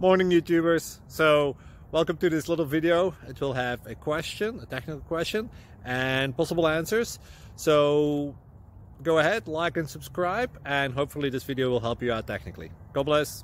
Morning YouTubers. So welcome to this little video. It will have a question, a technical question, and possible answers. So go ahead, like and subscribe, and hopefully this video will help you out technically. God bless.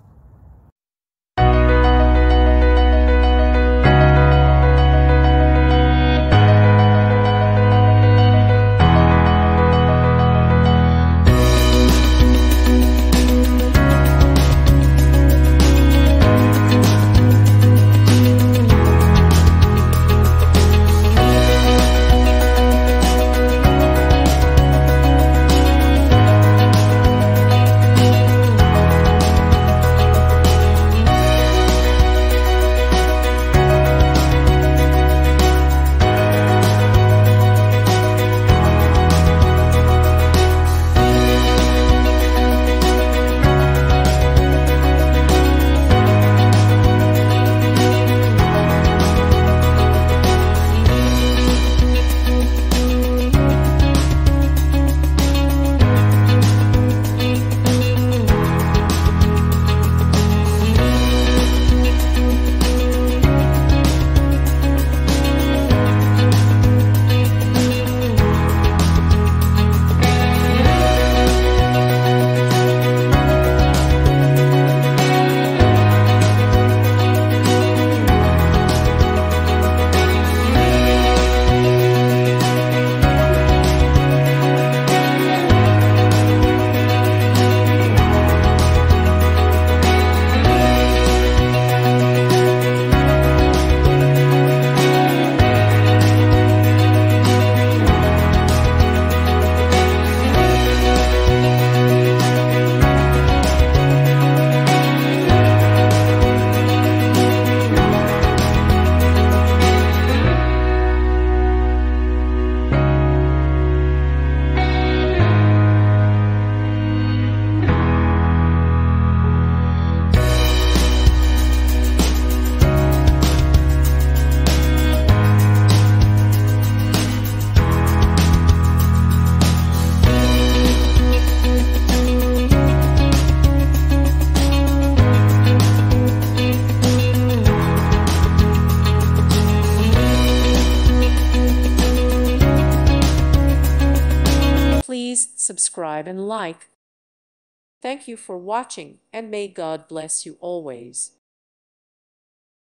Please subscribe and like. Thank you for watching, and may God bless you always.